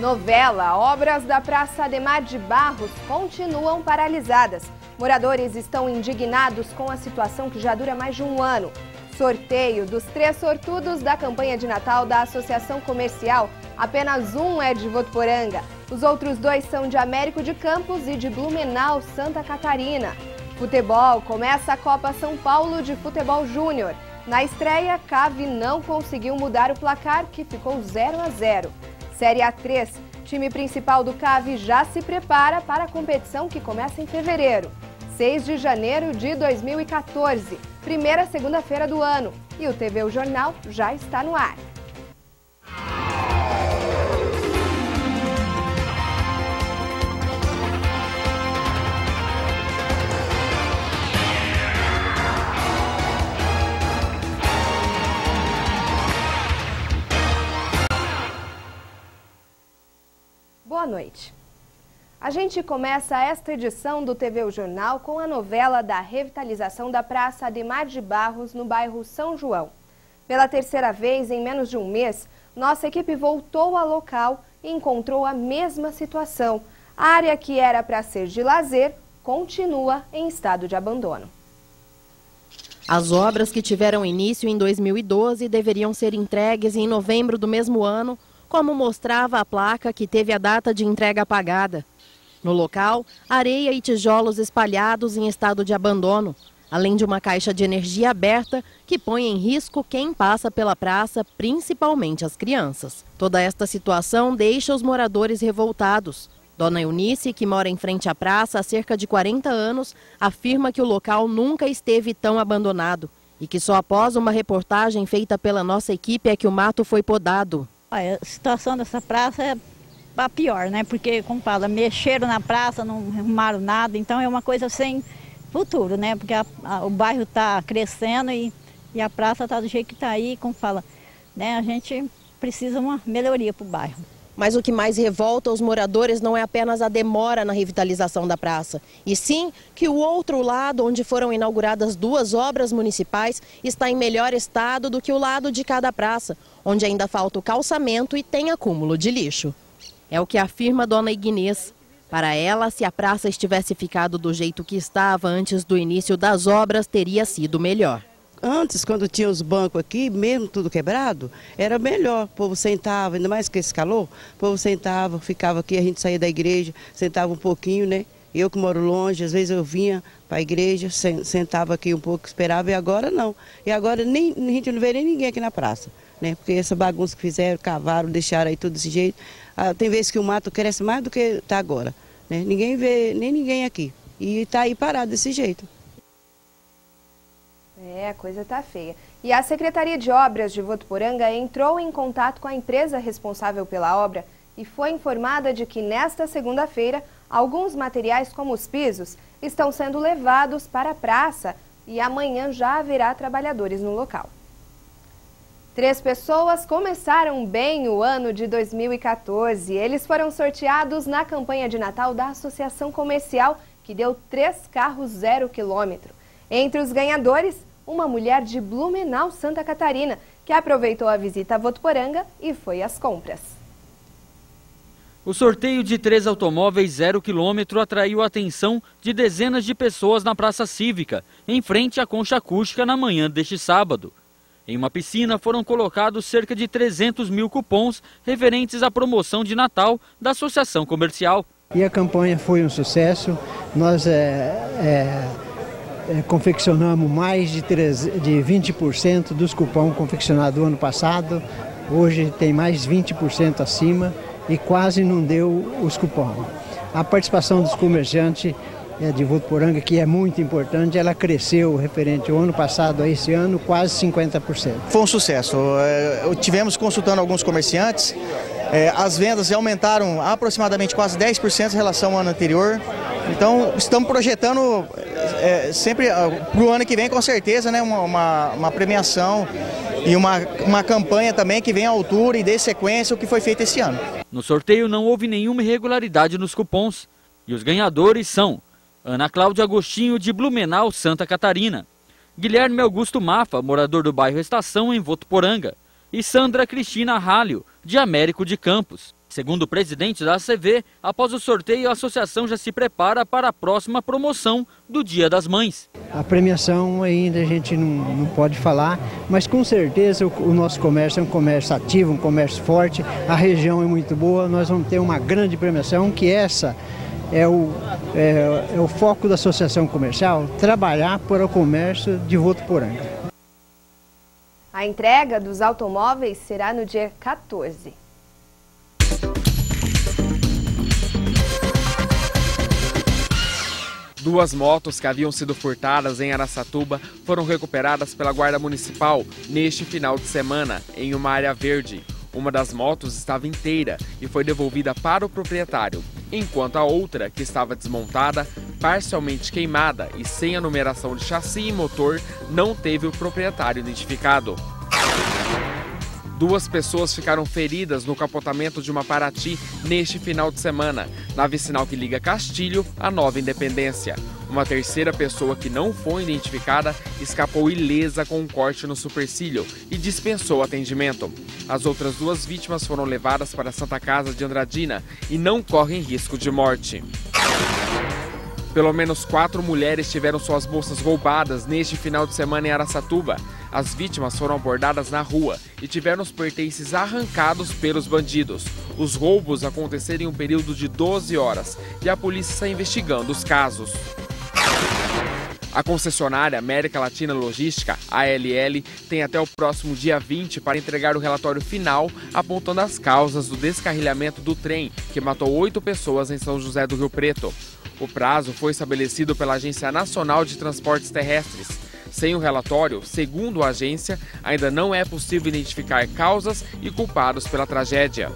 Novela, obras da Praça Ademar de Barros continuam paralisadas. Moradores estão indignados com a situação que já dura mais de um ano. Sorteio dos 3 sortudos da campanha de Natal da Associação Comercial. Apenas um é de Votuporanga. Os outros 2 são de Américo de Campos e de Blumenau, Santa Catarina. Futebol, começa a Copa São Paulo de Futebol Júnior. Na estreia, Cave não conseguiu mudar o placar, que ficou 0-0. Série A3, time principal do Cave já se prepara para a competição que começa em fevereiro. 6 de janeiro de 2014, primeira segunda-feira do ano. E o TV O Jornal já está no ar. Boa noite. A gente começa esta edição do TV O Jornal com a novela da revitalização da Praça Ademar de Barros, no bairro São João. Pela terceira vez em menos de um mês, nossa equipe voltou ao local e encontrou a mesma situação. A área que era para ser de lazer continua em estado de abandono. As obras que tiveram início em 2012 deveriam ser entregues em novembro do mesmo ano, como mostrava a placa que teve a data de entrega apagada. No local, areia e tijolos espalhados em estado de abandono, além de uma caixa de energia aberta que põe em risco quem passa pela praça, principalmente as crianças. Toda esta situação deixa os moradores revoltados. Dona Eunice, que mora em frente à praça há cerca de 40 anos, afirma que o local nunca esteve tão abandonado e que só após uma reportagem feita pela nossa equipe é que o mato foi podado. A situação dessa praça é a pior, né? Porque, como fala, mexeram na praça, não arrumaram nada, então é uma coisa sem futuro, né? Porque o bairro está crescendo e a praça está do jeito que está aí, como fala, né? A gente precisa uma melhoria para o bairro. Mas o que mais revolta os moradores não é apenas a demora na revitalização da praça, e sim que o outro lado, onde foram inauguradas 2 obras municipais, está em melhor estado do que o lado de cada praça, onde ainda falta o calçamento e tem acúmulo de lixo. É o que afirma Dona Ignez. Para ela, se a praça estivesse ficado do jeito que estava antes do início das obras, teria sido melhor. Antes, quando tinha os bancos aqui, mesmo tudo quebrado, era melhor. O povo sentava, ainda mais que esse calor, o povo sentava, ficava aqui, a gente saía da igreja, sentava um pouquinho, né? Eu que moro longe, às vezes eu vinha para a igreja, sentava aqui um pouco, esperava, e agora não. E agora a gente não vê nem ninguém aqui na praça, né? Porque essa bagunça que fizeram, cavaram, deixaram aí tudo desse jeito. Tem vezes que o mato cresce mais do que está agora, né? Ninguém vê nem ninguém aqui. E está aí parado desse jeito. A coisa tá feia. E a Secretaria de Obras de Votuporanga entrou em contato com a empresa responsável pela obra e foi informada de que nesta segunda-feira, alguns materiais como os pisos estão sendo levados para a praça e amanhã já haverá trabalhadores no local. 3 pessoas começaram bem o ano de 2014. Eles foram sorteados na campanha de Natal da Associação Comercial, que deu 3 carros 0 quilômetro. Entre os ganhadores, uma mulher de Blumenau, Santa Catarina, que aproveitou a visita a Votuporanga e foi às compras. O sorteio de 3 automóveis 0 quilômetro atraiu a atenção de dezenas de pessoas na Praça Cívica, em frente à Concha Acústica, na manhã deste sábado. Em uma piscina foram colocados cerca de 300 mil cupons referentes à promoção de Natal da Associação Comercial. E a campanha foi um sucesso. Nós confeccionamos mais de 20% dos cupons confeccionados do ano passado. Hoje tem mais 20% acima e quase não deu os cupons. A participação dos comerciantes de Votuporanga, que é muito importante, ela cresceu referente ao ano passado a esse ano quase 50%. Foi um sucesso. Tivemos consultando alguns comerciantes, as vendas aumentaram aproximadamente quase 10% em relação ao ano anterior. Então estamos projetando sempre para o ano que vem, com certeza, né, uma premiação e uma campanha também que venha à altura e dê sequência ao que foi feito esse ano. No sorteio não houve nenhuma irregularidade nos cupons e os ganhadores são Ana Cláudia Agostinho, de Blumenau, Santa Catarina, Guilherme Augusto Mafa, morador do bairro Estação, em Votuporanga, e Sandra Cristina Ralho, de Américo de Campos. Segundo o presidente da ACV, após o sorteio, a associação já se prepara para a próxima promoção do Dia das Mães. A premiação ainda a gente não pode falar, mas com certeza o nosso comércio é um comércio ativo, um comércio forte, a região é muito boa, nós vamos ter uma grande premiação, que essa é o foco da associação comercial, trabalhar para o comércio de Votuporanga. A entrega dos automóveis será no dia 14. Duas motos que haviam sido furtadas em Araçatuba foram recuperadas pela Guarda Municipal neste final de semana, em uma área verde. Uma das motos estava inteira e foi devolvida para o proprietário, enquanto a outra, que estava desmontada, parcialmente queimada e sem a numeração de chassi e motor, não teve o proprietário identificado. Duas pessoas ficaram feridas no capotamento de uma Paraty neste final de semana, na vicinal que liga Castilho à Nova Independência. Uma terceira pessoa que não foi identificada escapou ilesa com um corte no supercílio e dispensou atendimento. As outras duas vítimas foram levadas para a Santa Casa de Andradina e não correm risco de morte. Pelo menos 4 mulheres tiveram suas bolsas roubadas neste final de semana em Araçatuba. As vítimas foram abordadas na rua e tiveram os pertences arrancados pelos bandidos. Os roubos aconteceram em um período de 12 horas e a polícia está investigando os casos. A concessionária América Latina Logística, ALL, tem até o próximo dia 20 para entregar o relatório final apontando as causas do descarrilhamento do trem que matou 8 pessoas em São José do Rio Preto. O prazo foi estabelecido pela Agência Nacional de Transportes Terrestres. Sem o relatório, segundo a agência, ainda não é possível identificar causas e culpados pela tragédia.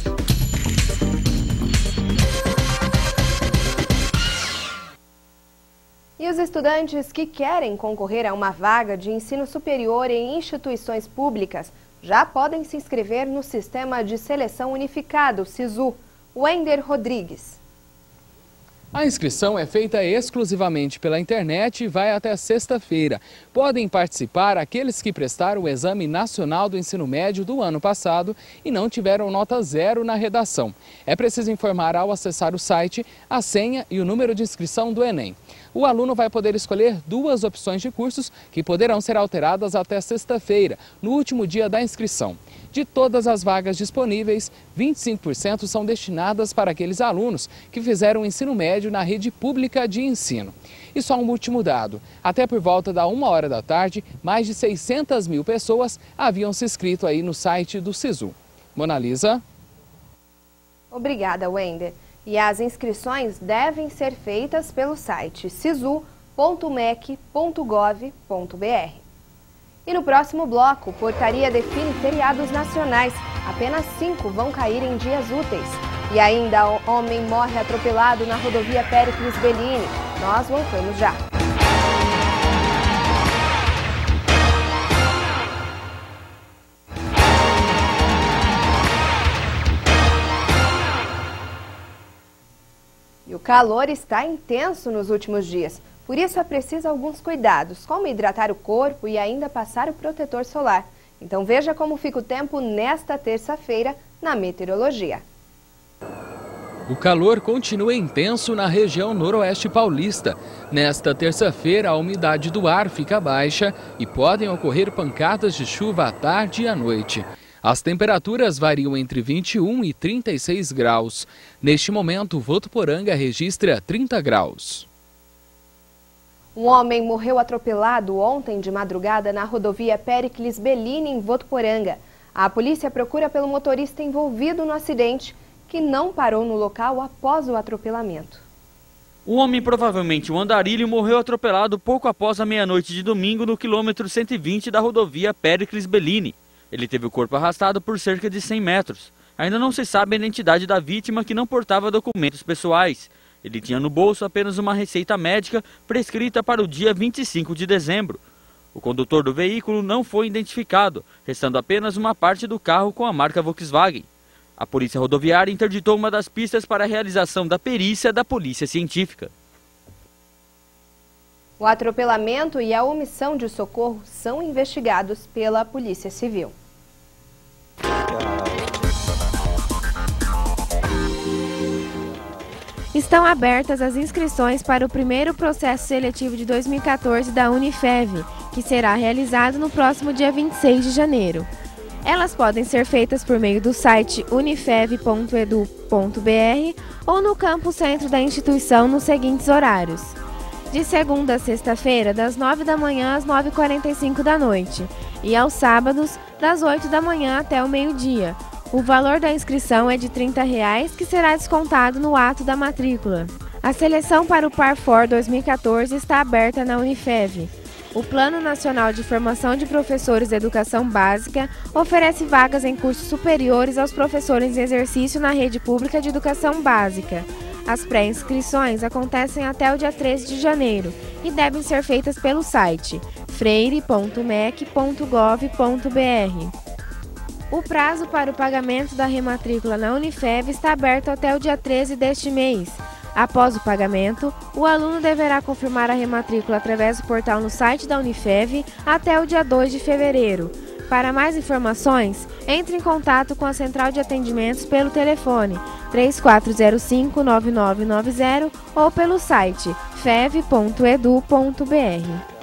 E os estudantes que querem concorrer a uma vaga de ensino superior em instituições públicas já podem se inscrever no Sistema de Seleção Unificado, SISU. Wender Rodrigues. A inscrição é feita exclusivamente pela internet e vai até sexta-feira. Podem participar aqueles que prestaram o Exame Nacional do Ensino Médio do ano passado e não tiveram nota 0 na redação. É preciso informar ao acessar o site a senha e o número de inscrição do Enem. O aluno vai poder escolher 2 opções de cursos que poderão ser alteradas até sexta-feira, no último dia da inscrição. De todas as vagas disponíveis, 25% são destinadas para aqueles alunos que fizeram o ensino médio na rede pública de ensino. E só um último dado, até por volta da 1h da tarde, mais de 600 mil pessoas haviam se inscrito aí no site do SISU. Monalisa. Obrigada, Wender. E as inscrições devem ser feitas pelo site sisu.mec.gov.br. E no próximo bloco, portaria define feriados nacionais. Apenas 5 vão cair em dias úteis. E ainda, homem morre atropelado na rodovia Péricles Bellini. Nós voltamos já. E o calor está intenso nos últimos dias. Por isso é preciso alguns cuidados, como hidratar o corpo e ainda passar o protetor solar. Então veja como fica o tempo nesta terça-feira na meteorologia. O calor continua intenso na região noroeste paulista. Nesta terça-feira, a umidade do ar fica baixa e podem ocorrer pancadas de chuva à tarde e à noite. As temperaturas variam entre 21 e 36 graus. Neste momento, Votuporanga registra 30 graus. Um homem morreu atropelado ontem de madrugada na rodovia Péricles Bellini, em Votuporanga. A polícia procura pelo motorista envolvido no acidente, que não parou no local após o atropelamento. O homem, provavelmente um andarilho, morreu atropelado pouco após a meia-noite de domingo no quilômetro 120 da rodovia Péricles Bellini. Ele teve o corpo arrastado por cerca de 100 metros. Ainda não se sabe a identidade da vítima, que não portava documentos pessoais. Ele tinha no bolso apenas uma receita médica prescrita para o dia 25 de dezembro. O condutor do veículo não foi identificado, restando apenas uma parte do carro com a marca Volkswagen. A Polícia Rodoviária interditou uma das pistas para a realização da perícia da Polícia Científica. O atropelamento e a omissão de socorro são investigados pela Polícia Civil. Estão abertas as inscrições para o primeiro processo seletivo de 2014 da Unifev, que será realizado no próximo dia 26 de janeiro. Elas podem ser feitas por meio do site unifev.edu.br ou no campus centro da instituição nos seguintes horários: de segunda a sexta-feira, das 9 da manhã às 9h45 da noite, e aos sábados, das 8 da manhã até o meio-dia. O valor da inscrição é de R$ 30, que será descontado no ato da matrícula. A seleção para o Par4 2014 está aberta na Unifev. O Plano Nacional de Formação de Professores de Educação Básica oferece vagas em cursos superiores aos professores em exercício na rede pública de educação básica. As pré-inscrições acontecem até o dia 13 de janeiro e devem ser feitas pelo site freire.mec.gov.br. O prazo para o pagamento da rematrícula na Unifev está aberto até o dia 13 deste mês. Após o pagamento, o aluno deverá confirmar a rematrícula através do portal no site da Unifev até o dia 2 de fevereiro. Para mais informações, entre em contato com a Central de Atendimentos pelo telefone 3405-9990 ou pelo site fev.edu.br.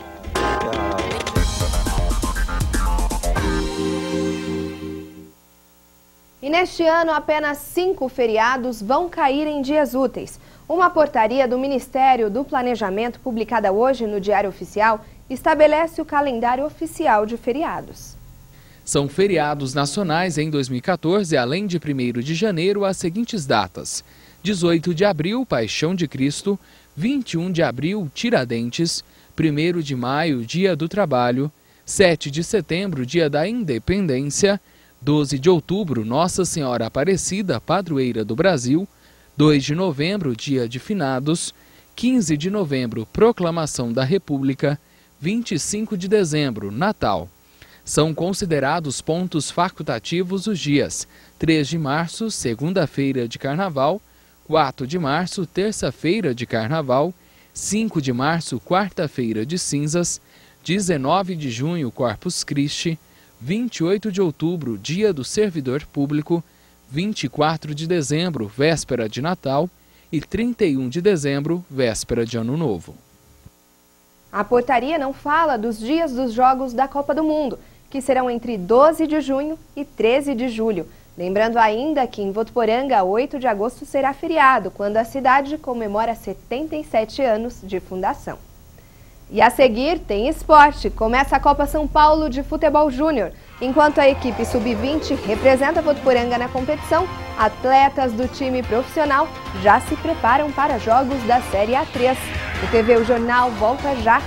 E neste ano, apenas 5 feriados vão cair em dias úteis. Uma portaria do Ministério do Planejamento, publicada hoje no Diário Oficial, estabelece o calendário oficial de feriados. São feriados nacionais em 2014, além de 1º de janeiro, as seguintes datas: 18 de abril, Paixão de Cristo; 21 de abril, Tiradentes; 1º de maio, Dia do Trabalho; 7 de setembro, Dia da Independência; 12 de outubro, Nossa Senhora Aparecida, Padroeira do Brasil; 2 de novembro, Dia de Finados; 15 de novembro, Proclamação da República; 25 de dezembro, Natal. São considerados pontos facultativos os dias 3 de março, segunda-feira de Carnaval; 4 de março, terça-feira de Carnaval; 5 de março, quarta-feira de cinzas; 19 de junho, Corpus Christi; 28 de outubro, Dia do Servidor Público; 24 de dezembro, véspera de Natal; e 31 de dezembro, véspera de Ano Novo. A portaria não fala dos dias dos Jogos da Copa do Mundo, que serão entre 12 de junho e 13 de julho. Lembrando ainda que em Votuporanga, 8 de agosto será feriado, quando a cidade comemora 77 anos de fundação. E a seguir tem esporte. Começa a Copa São Paulo de Futebol Júnior. Enquanto a equipe sub-20 representa Votuporanga na competição, atletas do time profissional já se preparam para jogos da Série A3. O TV O Jornal volta já.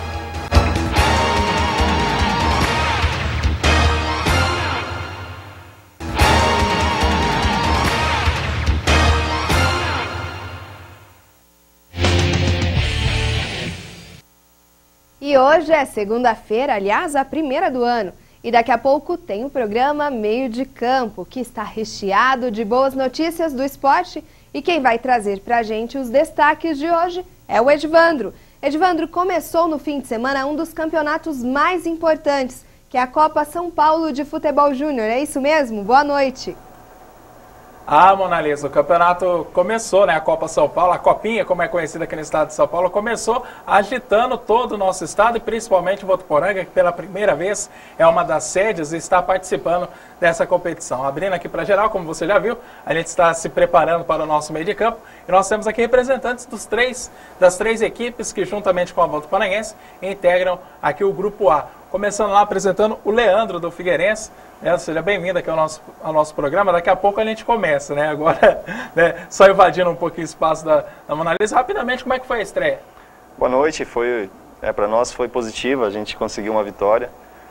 E hoje é segunda-feira, aliás, a primeira do ano. E daqui a pouco tem o programa Meio de Campo, que está recheado de boas notícias do esporte. E quem vai trazer para a gente os destaques de hoje é o Edvandro. Edvandro, começou no fim de semana um dos campeonatos mais importantes, que é a Copa São Paulo de Futebol Júnior. É isso mesmo? Boa noite. Ah, Mona Lisa, o campeonato começou, né? A Copa São Paulo, a Copinha, como é conhecida aqui no estado de São Paulo, começou agitando todo o nosso estado e principalmente Votuporanga, que pela primeira vez é uma das sedes e está participando dessa competição. Abrindo aqui para geral, como você já viu, a gente está se preparando para o nosso meio de campo e nós temos aqui representantes das três equipes que, juntamente com a Votuporanguense, integram aqui o Grupo A. Começando lá apresentando o Leandro do Figueirense. Leandro, seja bem-vindo aqui ao nosso programa. Daqui a pouco a gente começa, né? Agora, né, só invadindo um pouquinho o espaço da Mona Lisa. Rapidamente, como é que foi a estreia? Boa noite. Para nós foi positiva, a gente conseguiu uma vitória.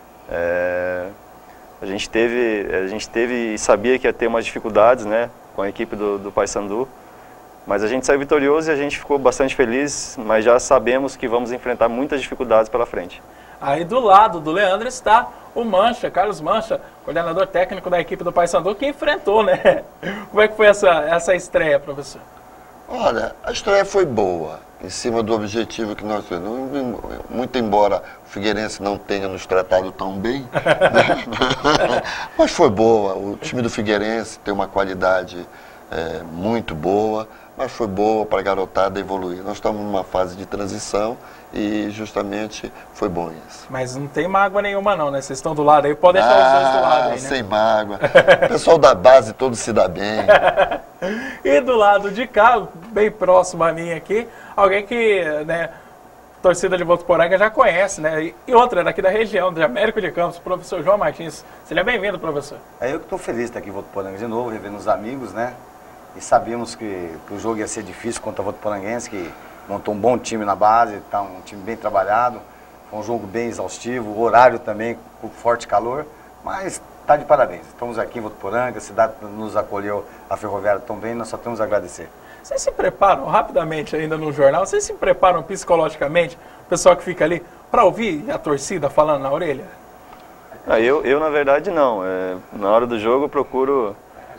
A gente teve e sabia que ia ter umas dificuldades, né, com a equipe do Paysandu. Mas a gente saiu vitorioso e a gente ficou bastante feliz, mas já sabemos que vamos enfrentar muitas dificuldades pela frente. Aí do lado do Leandro está o Mancha, Carlos Mancha, coordenador técnico da equipe do Paysandu, que enfrentou, né? Como é que foi essa estreia, professor? Olha, a estreia foi boa, em cima do objetivo que nós temos. Muito embora o Figueirense não tenha nos tratado tão bem, né? Mas foi boa. O time do Figueirense tem uma qualidade muito boa, mas foi boa para a garotada evoluir. Nós estamos numa fase de transição e justamente foi bom isso. Mas não tem mágoa nenhuma não, né? Vocês estão do lado aí, pode deixar os dois do lado aí, né? Sem mágoa. O pessoal da base todo se dá bem. E do lado de cá, bem próximo a mim aqui, alguém que, né, torcida de Votuporanga já conhece, né? E outra, daqui da região, de Américo de Campos, o professor João Martins. Seja bem-vindo, professor. Eu que estou feliz de estar aqui em Votuporanga de novo, revendo os amigos, né? E sabíamos que o jogo ia ser difícil contra o Votuporanguense, que montou um bom time na base, tá um time bem trabalhado. Foi um jogo bem exaustivo, o horário também com forte calor, mas tá de parabéns. Estamos aqui em Votuporanga, a cidade nos acolheu, a Ferroviária tão bem, nós só temos a agradecer. Vocês se preparam rapidamente ainda no jornal, vocês se preparam psicologicamente, o pessoal que fica ali, para ouvir a torcida falando na orelha? Eu na verdade não, na hora do jogo eu procuro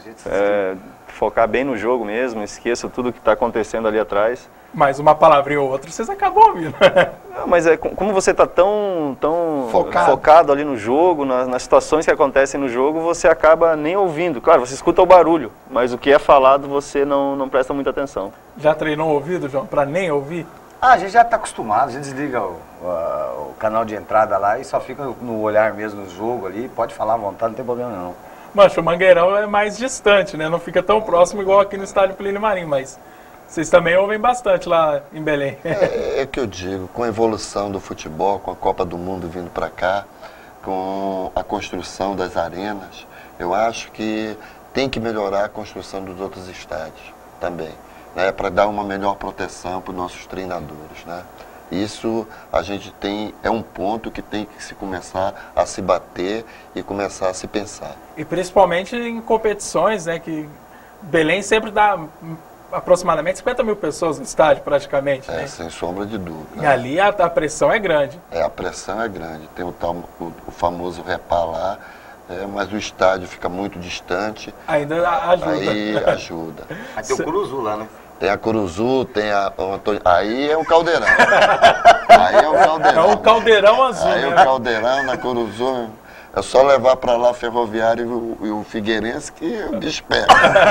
focar bem no jogo mesmo, esqueço tudo que está acontecendo ali atrás. Mas uma palavrinha ou outra vocês acabam ouvindo. Não, mas como você está tão focado ali no jogo, nas situações que acontecem no jogo, você acaba nem ouvindo. Claro, você escuta o barulho, mas o que é falado você não presta muita atenção. Já treinou o ouvido, João, para nem ouvir? A gente já está acostumado, a gente desliga o canal de entrada lá e só fica no olhar mesmo no jogo ali, pode falar à vontade, não tem problema não. Mas o Mangueirão é mais distante, né? Não fica tão próximo igual aqui no estádio Plínio Marim, mas vocês também ouvem bastante lá em Belém. É que eu digo, com a evolução do futebol, com a Copa do Mundo vindo para cá, com a construção das arenas, eu acho que tem que melhorar a construção dos outros estádios também, né? Para dar uma melhor proteção para os nossos treinadores, né? Isso a gente é um ponto que tem que se começar a se bater e começar a se pensar. E principalmente em competições, né, que Belém sempre dá aproximadamente 50 mil pessoas no estádio, praticamente. Né? Sem sombra de dúvida. E ali a pressão é grande. A pressão é grande. Tem o famoso repá lá, mas o estádio fica muito distante. Ainda ajuda. Aí ajuda. Mas tem o Curuzu lá, né? Tem a Curuzu, tem aí é o Caldeirão. Aí é o Caldeirão. É o Caldeirão azul. Aí né? O Caldeirão, na Curuzu, é só levar para lá a Ferroviária e o Figueirense que o bicho pega.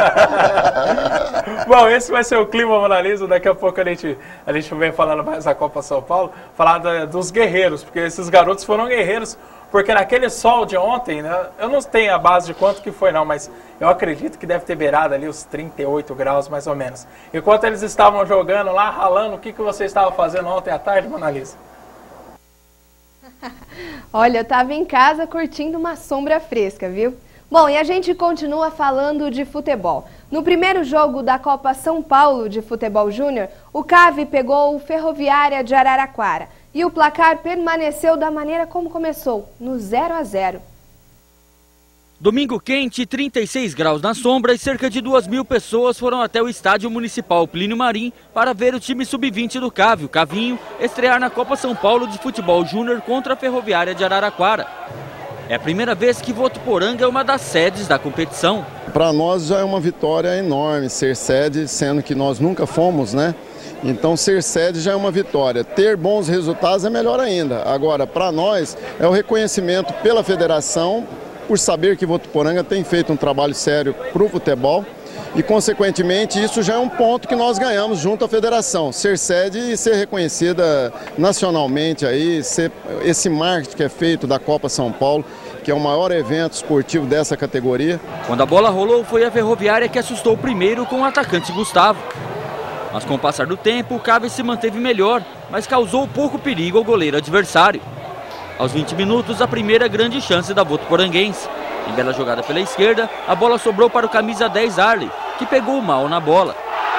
Bom, esse vai ser o Clima Monalisa. Daqui a pouco a gente vem falando mais da Copa São Paulo, falar dos guerreiros, porque esses garotos foram guerreiros. Porque naquele sol de ontem, né, eu não tenho a base de quanto que foi não, mas eu acredito que deve ter beirado ali os 38 graus mais ou menos. Enquanto eles estavam jogando lá, ralando, o que você estava fazendo ontem à tarde, Monalisa? Olha, eu estava em casa curtindo uma sombra fresca, viu? Bom, e a gente continua falando de futebol. No primeiro jogo da Copa São Paulo de Futebol Júnior, o CAV pegou o Ferroviária de Araraquara. E o placar permaneceu da maneira como começou, no 0-0. Domingo quente, 36 graus na sombra e cerca de 2.000 pessoas foram até o estádio municipal Plínio Marim para ver o time sub-20 do CAV, o Cavinho, estrear na Copa São Paulo de Futebol Júnior contra a Ferroviária de Araraquara. É a primeira vez que Votuporanga é uma das sedes da competição. Para nós já é uma vitória enorme ser sede, sendo que nós nunca fomos, né? Então ser sede já é uma vitória. Ter bons resultados é melhor ainda. Agora, para nós, é o reconhecimento pela federação, por saber que Votuporanga tem feito um trabalho sério para o futebol e, consequentemente, isso já é um ponto que nós ganhamos junto à federação. Ser sede e ser reconhecida nacionalmente, aí, esse marketing que é feito da Copa São Paulo, que é o maior evento esportivo dessa categoria. Quando a bola rolou, foi a Ferroviária que assustou primeiro com o atacante Gustavo. Mas com o passar do tempo, o CAV se manteve melhor, mas causou pouco perigo ao goleiro adversário. Aos 20 minutos, a primeira grande chance da Votuporanguense. Em bela jogada pela esquerda, a bola sobrou para o camisa 10 Arley, que pegou mal na bola.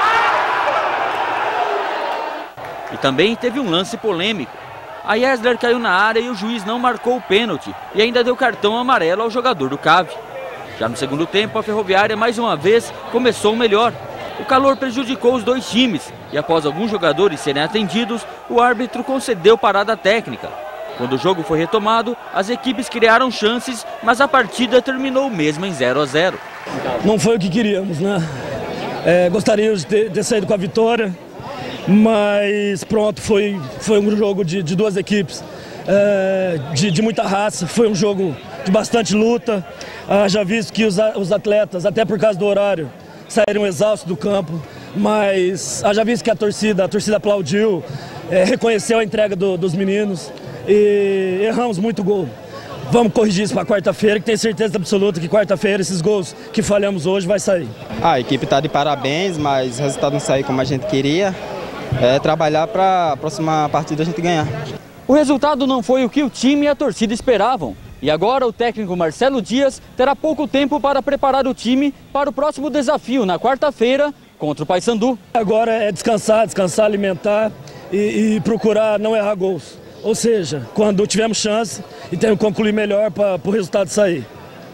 E também teve um lance polêmico. A Yesler caiu na área e o juiz não marcou o pênalti e ainda deu cartão amarelo ao jogador do CAV. Já no segundo tempo, a Ferroviária mais uma vez começou melhor. O calor prejudicou os dois times e após alguns jogadores serem atendidos, o árbitro concedeu parada técnica. Quando o jogo foi retomado, as equipes criaram chances, mas a partida terminou mesmo em 0-0. Não foi o que queríamos, né? Gostaríamos de ter saído com a vitória, mas pronto, foi um jogo de duas equipes, de muita raça, foi um jogo de bastante luta. Já visto que os atletas, até por causa do horário, saíram exaustos do campo. mas haja visto que a torcida aplaudiu, reconheceu a entrega dos meninos e erramos muito gol. Vamos corrigir isso para quarta-feira, que tenho certeza absoluta que quarta-feira esses gols que falhamos hoje vai sair. A equipe está de parabéns, mas o resultado não saiu como a gente queria. Trabalhar para a próxima partida a gente ganhar. O resultado não foi o que o time e a torcida esperavam. E agora o técnico Marcelo Dias terá pouco tempo para preparar o time para o próximo desafio na quarta-feira contra o Paysandu. Agora é descansar, alimentar e procurar não errar gols. Ou seja, quando tivermos chance e temos que concluir melhor para o resultado sair.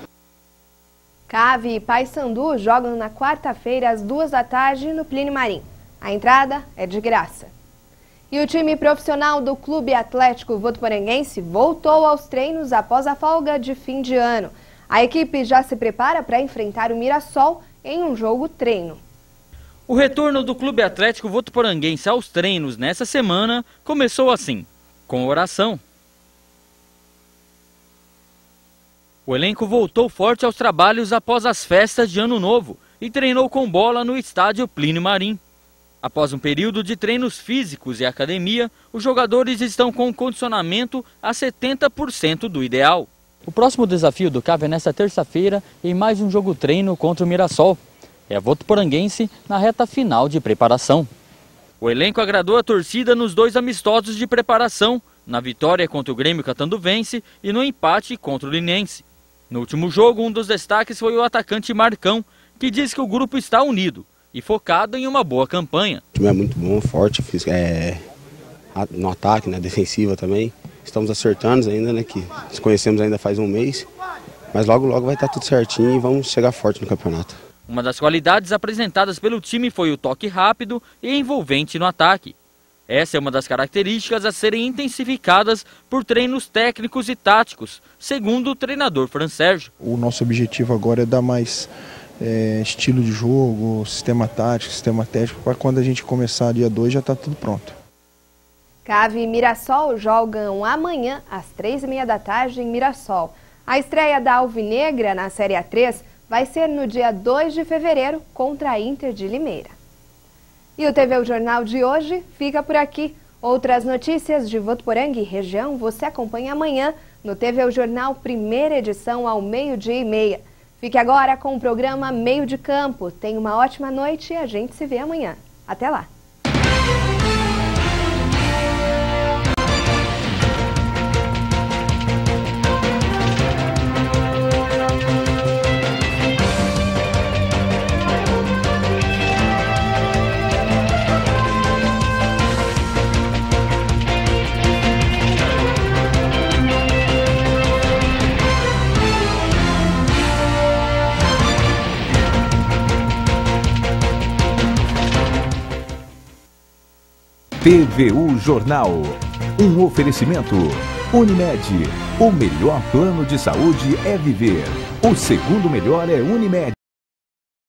CAV e Paysandu jogam na quarta-feira às 2 da tarde no Plínio Marim. A entrada é de graça. E o time profissional do Clube Atlético Votuporanguense voltou aos treinos após a folga de fim de ano. A equipe já se prepara para enfrentar o Mirassol em um jogo-treino. O retorno do Clube Atlético Votuporanguense aos treinos nessa semana começou assim, com oração. O elenco voltou forte aos trabalhos após as festas de Ano Novo e treinou com bola no estádio Plínio Marim. Após um período de treinos físicos e academia, os jogadores estão com condicionamento a 70% do ideal. O próximo desafio do CAV é nesta terça-feira em mais um jogo-treino contra o Mirassol. É a Votuporanguense na reta final de preparação. O elenco agradou a torcida nos 2 amistosos de preparação, na vitória contra o Grêmio Catanduvense e no empate contra o Linense. No último jogo, um dos destaques foi o atacante Marcão, que diz que o grupo está unido e focado em uma boa campanha. O time é muito bom, forte, no ataque, na defensiva também. Estamos acertando ainda, né, que nos conhecemos ainda faz um mês, mas logo vai estar tudo certinho e vamos chegar forte no campeonato. Uma das qualidades apresentadas pelo time foi o toque rápido e envolvente no ataque. Essa é uma das características a serem intensificadas por treinos técnicos e táticos, segundo o treinador Fran Sérgio. O nosso objetivo agora é dar mais estilo de jogo, sistema tático, sistema técnico, para quando a gente começar dia 2 já está tudo pronto. CAV e Mirassol jogam amanhã às 3h30 da tarde em Mirassol. A estreia da Alvinegra na Série A3 vai ser no dia 2 de fevereiro contra a Inter de Limeira. E o TV Jornal de hoje fica por aqui. Outras notícias de Votuporanga e região você acompanha amanhã no TV Jornal, primeira edição ao 12h30. Fique agora com o programa Meio de Campo. Tenha uma ótima noite e a gente se vê amanhã. Até lá! TVU Jornal, um oferecimento. Unimed, o melhor plano de saúde é viver. O segundo melhor é Unimed.